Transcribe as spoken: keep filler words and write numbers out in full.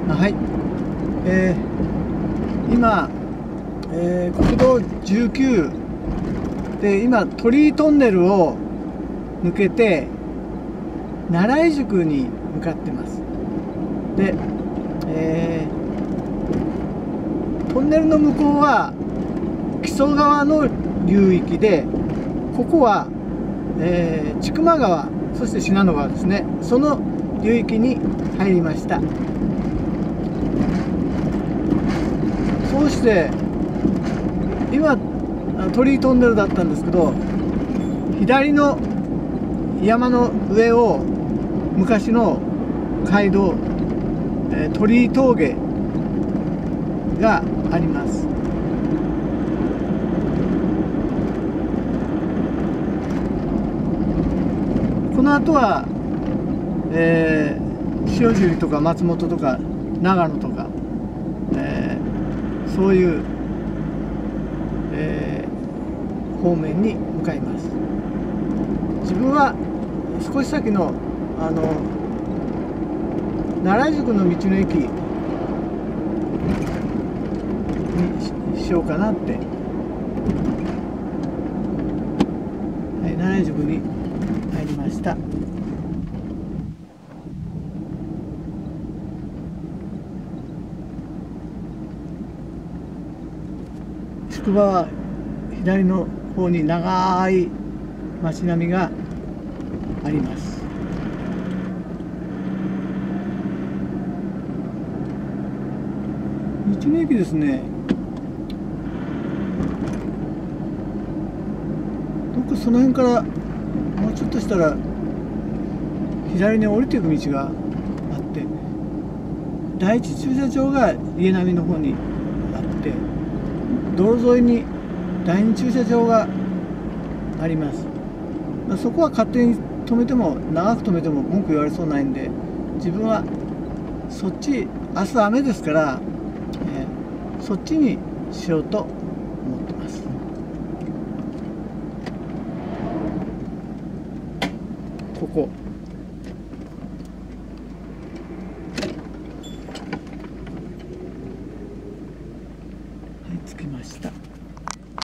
はい、えー、今、えー、国道じゅうきゅうで今鳥居トンネルを抜けて奈良井宿に向かってます。で、えー、トンネルの向こうは木曽川の流域で、ここは、えー、千曲川、そして信濃川ですね、その流域に入りました。そうして今鳥居トンネルだったんですけど、左の山の上を昔の街道、えー、鳥居峠があります。この後は、えー、塩尻とか松本とか長野とか、えー、そういう、えー、方面に向かいます。自分は少し先のあの奈良宿の道の駅に し, しようかなって、はい、奈良宿に入りました。宿場は左の方に長い街並みがあります。道の駅ですね。どっかその辺からもうちょっとしたら左に降りていく道があって、第一駐車場が家並みの方にあって、道路沿いに第二駐車場があります。そこは勝手に止めても長く止めても文句言われそうないんで、自分はそっち、明日雨ですから、えー、そっちにしようと思ってます。ここ